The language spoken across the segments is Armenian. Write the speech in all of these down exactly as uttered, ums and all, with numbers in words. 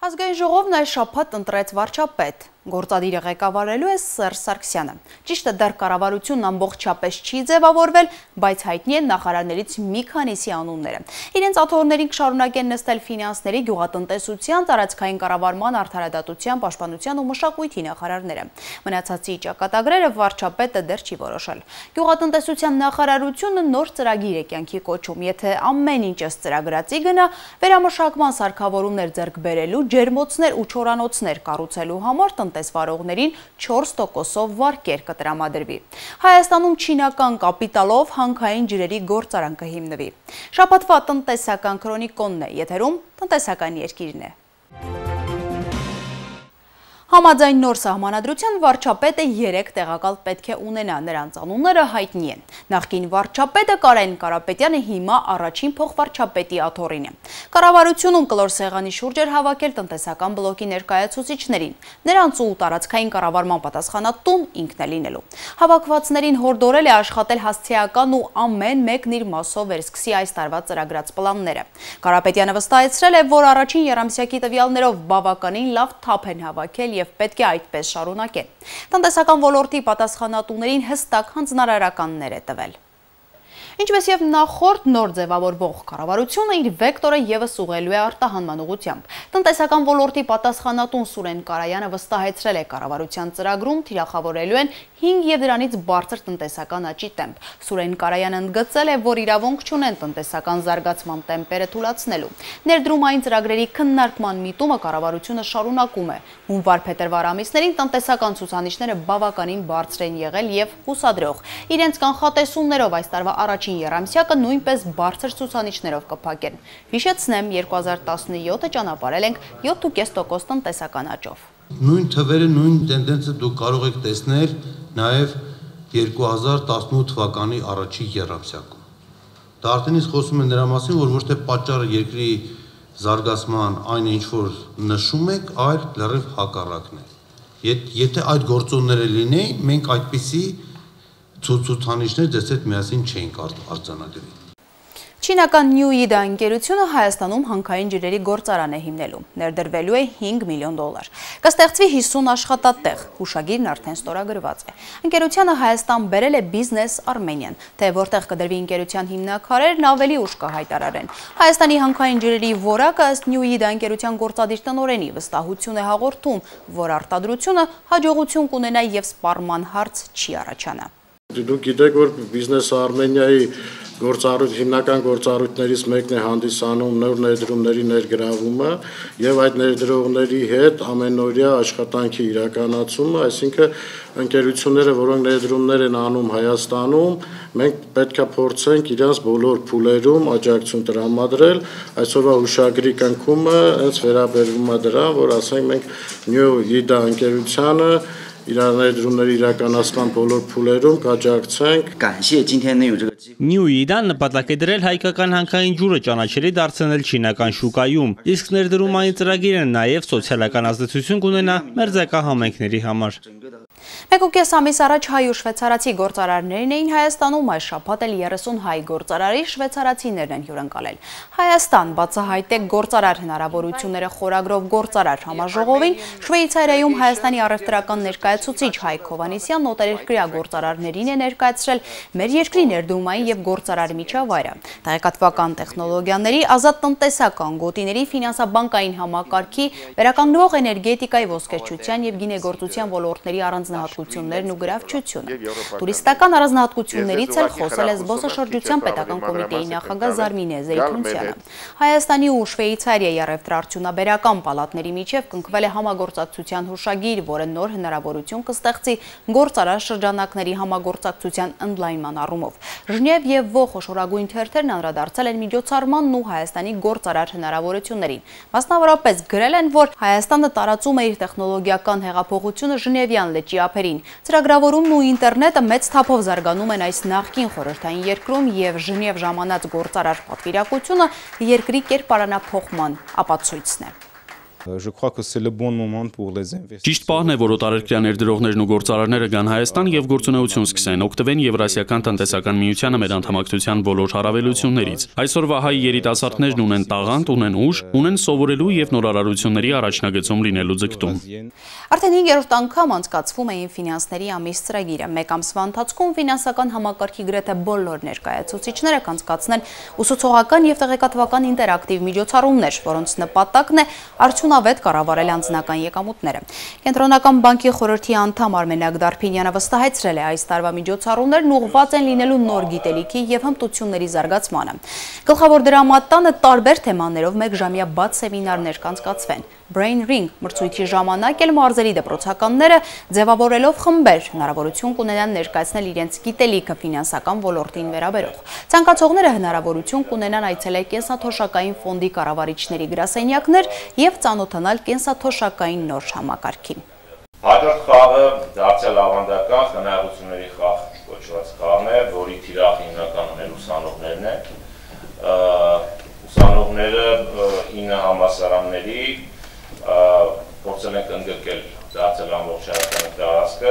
Ազգային ժողովն այս շաբաթ ընտրեց վարչապետ։ Գործադիրը ղեկավարելու է Սերժ Սարգսյանը։ Ճիշտը դեռ կառավարությունն ամբողջապես չի ձևավորվել, բայց հայտնի են նախարարներից մի քանիսի անունները։ Իրենց աթոռներին կշարունակեն նստել ֆինանսների, գյուղատնտեսության, տարածքային կառավարման, արդարադատության, պաշտպանության ու մշակույթի նախարարները։ Մնացածի ճակատագրերը վարչապետը դեռ չի որոշել։ Գյուղատնտեսության նախարարությունը նոր ծրագիր է կյանքի կոչում, եթե ամեն ինչ ըստ ծրագրածի գնա, վերամշակման սարքավորումներ ձեռք բերելու, ջերմոցներ ու չորանոցներ կառուցելու համար տնտեսվարողներին չորս տոկոսով վարկեր կտրամադրվի։ Հայաստանում չինական կապիտալով հանքային ջրերի գործարան կհիմնվի։ Շաբաթվա տնտեսական քրոնիկոնն է, եթերում տնտեսական երկիրն է։ Համաձայն նոր սահմանադրության վարչապետը երեք տեղակալ պետք է ունենա, նրանց անունները հայտնի են։ Նախկին վարչապետը Կարեն Կարապետյանը հիմա առաջին փոխվարչապետի աթոռին է։ Կառավարությունում կլոր սեղանի շուրջ էր հավաքել տնտեսական բլոկի ներկայացուցիչներին, նրանց ու տարածքային կառավարման պատասխանատուն ինքն է լինելու։ Հավաքվածներին հորդորել է աշխատել հասցեական ու ամեն մեկն իր մասով վերսկսի այս տարվա ծրագրած պլանները։ Կարապետյանը վստահեցրել է, որ առաջին եռամսյակի տվյալներով բավականին լավ թափ են հավաքել և պետք է այդպես շարունակեն։ Տնտեսական ոլորտի պատասխանատուներին հստակ հանձնարարականներ է տվել։ Ինչպես և նախորդ նոր ձևավորվող կառավարությունը իր վեկտորը ևս ուղղելու է արտահանման ուղղությամբ։ Տնտեսական ոլորտի պատասխանատուն Սուրեն Կարայանը վստահեցրել է կառավարության ծրագրում թիրախավորելու են հինգ և դրանից բարձր տնտեսական աճի տեմպ։ Սուրեն Կարայանը ընդգծել է, որ իրավունք չունեն տնտեսական զարգացման տեմպերը թուլացնելու։ Ներդրումային ծրագրերի քննարկման միտումը կառավարությունը շարունակում է։ Հունվար-փետրվար ամիսներին տնտեսական ցուցանիշները բավականին բարձր են եղել և հուսադրող։ Իրենց կանխատեսումներով այս տարվա առաջին եռամսյակը նույնպես բարձր ցուցանիշներով կփակեն։ Հիշեցնեմ, երկու հազար տասնյոթը ճանապարհել ենք յոթ ու կես տոկոս տնտեսական աճով։ Նույն թվերը, նույն տենդենսը դուք կարող եք տեսնել նաև երկու հազար տասնութ թվականի առաջին եռամսյակում։ Դա արդեն իսկ խոսում է նրա մասին, որ ոչ թե պատճառը երկրի զարգացման այն ինչ որ նշում եք, այլ լրիվ հակառակն է։ Եթե այդ գործոնները լինեին, մենք այդպիսի ցուցանիշներ ձեզ հետ միասին չէինք արձանագրի։ Չինական Նյուիդա ընկերությունը Հայաստանում հանքային ջրերի գործարան է հիմնելու, ներդրվելու է հինգ միլիոն դոլար։ Կստեղծվի հիսուն աշխատատեղ, հուշագիրն արդեն ստորագրված է։ Ընկերությանը Հայաստան բերել է Business Armenian, թե որտեղ կդրվի ընկերության հիմնաքարերն ավելի ուշ կհայտարարեն։ Հայաստանի հանքային ջրերի որակը ըստ Նյուիդա ընկերության գործադիր տնօրենի վստահություն է հաղորդում, որ արտադրությունը հաջողություն կունենա և սպառման հարց չի առաջանա։ Դուք գիտեք, որ Business Armenia-ի գործառույթ հիմնական գործառույթներից մեկն է հանդիսանում նոր ներդրումների ներգրավումը եւ այդ ներդրողների հետ ամենօրյա աշխատանքի իրականացումը, այսինքն ընկերությունները, որոնք ներդրումներ են անում Հայաստանում, մենք պետք է փորձենք իրենց բոլոր փուլերում աջակցություն տրամադրել։ Այսօրվա հուշագրի կնքումը հենց վերաբերվում է դրան, որ ասենք մենք Նյուիդա ընկերությանը իրար ներդրումների իրականացման բոլոր փուլերում կաջակցենք։ Նյուիդան նպատակ է դրել հայկական հանքային ջուրը ճանաչելի դարձնել չինական շուկայում, իսկ ներդրումային ծրագիրը նաև սոցիալական ազդեցություն կունենա մերձակա համայնքների համար։ Մեկ ու կես ամիս առաջ հայ ու շվեցարացի գործարարներն էին Հայաստանում, այս շաբաթ էլ երեսուն հայ գործարարի շվեցարացիներն են հյուրընկալել։ Հայաստան բացահայտ է գործարար հնարավորությունները խորագրով գործարար համաժողովին, Շվեյցարիայում Հայաստանի առևտրական ներկայացուցիչ Հայկ Հովհաննիսյանն օտարերկրյա գործարարներին է ներկայացրել մեր երկրի ներդրումային և գործարար միջավայրը, տեղեկատվական տեխնոլոգիաների, ազատ տնտեսական գոտիների, ֆինանսաբանկային համակարգի, վերականգնվող էներգետիկայի, ոսկերչության և գինեգործության ոլորտների առանձնահատկություններն ու գրավչությունը։ Տուրիստական առանձնահատկություններից էլ խոսել է զբոսաշրջության պետական կոմիտեի նախագահ Զարմինե Զեյթունցյանը։ Հայաստանի ու Շվեյցարիայի առևտրաարդյունաբերական պալատների միջև կնքվել է համագործակցության հուշագիր, որը նոր հնարավորություն կստեղծի գործարար շրջանակների համագործակցության ընդլայնման առումով։ Ժնև և Ո խոշորագույն թերթերն անդրադարձել են միջոցառմանն ու Հայաստանի գործարար հնարավորություններին։ Մասնավորապես գրել են, որ Հայաստանը տարածում է իր տեխնոլոգիական հեղափոխությունը Ժնևյան լճի ափերին։ Ծրագրավորումն ու ինտերնետը մեծ թափով զարգանում են այս նախկին խորհրդային երկրում և Ժնև ժամանած գործարար պատվիրակությունը երկրի կերպարանափոխման ապացույցն է։ Ճիշտ պահն է, որ օտարերկրյա ներդրողներն ու գործարարները գան Հայաստան եւ գործունեություն սկսեն, օգտվեն Եվրասիական տնտեսական միությանը մեր անդամակցության բոլոր հարաբերություններից։ Այսօրվա հայ երիտասարդներն ունեն տաղանդ, ունեն ուժ, ունեն սովորելու եւ նորարարությունների առաջնագծում լինելու ձգտում։ Արդեն հինգերորդ անգամ անցկացվում էին ֆինանսների ամիս ծրագիրը։ Մեկ ամսվա ընթացքում ֆինանսական համակարգի գրեթե բոլոր ներկայացուցիչները կանցկացնեն ուսուցողական եւ տեղեկատվական ինտերակտիվ միջոցառումներ, որոնց նպատակն է արդյունավետ կառավարել անձնական եկամուտները։ Կենտրոնական բանկի խորհրդի անդամ Արմենակ Դարփինյանը վստահեցրել է, այս տարվա միջոցառումներն ուղղված են լինելու նոր գիտելիքի եւ հմտությունների զարգացմանը։ Գլխավոր դրամատանը տարբեր թեմաներով մեկժամյա բաց սեմինարներ կանցկացվեն։ Brain Ring մրցույթի ժամանակ էլ մարզերի դպրոցականները ձևավորելով խմբեր հնարավորություն կունենան ներկայացնել իրենց գիտելիքը ֆինանսական ոլորտին վերաբերող։ Ցանկացողները հնարավորություն կունենան այցելել կենսաթոշակային ֆոնդի կառավարիչների գրասենյակներ եւ ծանոթանալ կենսաթոշակային նոր համակարգին։ Հաջորդ խաղը դարձյալ ավանդական խնայողությունների խաղ կոչված խաղն է, որի թիրախ հիմնականում էլ ուսանողներն են։ Ուսանողները ինը համալսարանների փորձել ենք ընդգրկել դարձյալ ամբողջ հայաստանի տարածքը,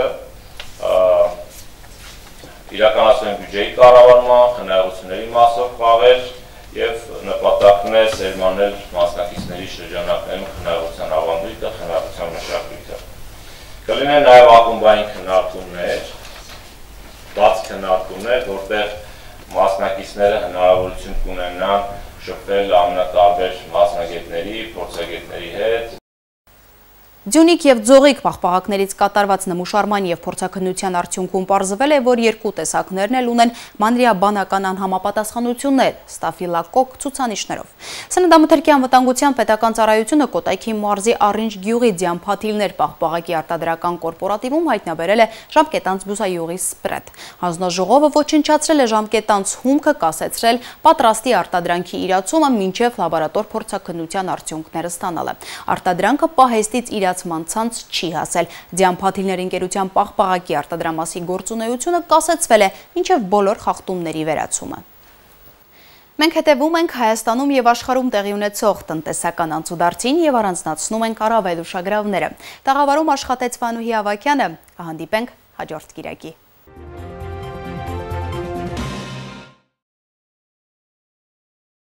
իրականացնել բյուջեի կառավարման, խնայողությունների մասով խաղեր եւ նպատակն է սերմանել մասնակիցների շրջանակներում խնայողության ավանդույթը, խնայողության մշակույթը։ Կլինեն նաեւ ակումբային քննարկումներ, բաց քննարկումներ, որտեղ մասնակիցները հնարավորություն կունենան շփվել ամենատարբեր մասնագետների, փորձագետների հետ։ Ձյունիք եւ Ձողիկ պաղպաղակներից կատարված նմուշարման եւ փորձաքննության արդյունքում պարզվել է, որ երկու տեսակներն էլ ունեն մանրիաբանական անհամապատասխանություններ ստաֆիլոկոկ ցուցանիշներով։ Սննդամթերքի անվտանգության պետական ծառայությունը Կոտայքի մարզի Առինջ գյուղի Ձյամփաթիլներ պաղպաղակի արտադրական կորպորատիվում հայտնաբերել է ժամկետանց բուսայուղի սպրեդ։ Հանձնաժողովը ոչնչացրել է ժամկետանց հումքը, կասեցրել պատրաստի արտադրանքի իրացումը մինչև լաբորատոր փորձաքննության արդյունքները ստանալը։ Արտադրանքը պահեստից իր ցանց չի հասել։ Ձյամփաթիլներ ընկերության պաղպաղակի արտադրամասի գործունեությունը կասեցվել է մինչև բոլոր խախտումների վերացումը։ Մենք հետևում ենք Հայաստանում եւ աշխարհում տեղի ունեցող տնտեսական անցուդարձին եւ առանձնացնում ենք առավել ուշագրավները։ Տաղավարում աշխատեց Վանուհի Ավակյանը, կհանդիպենք հաջորդ կիրակի։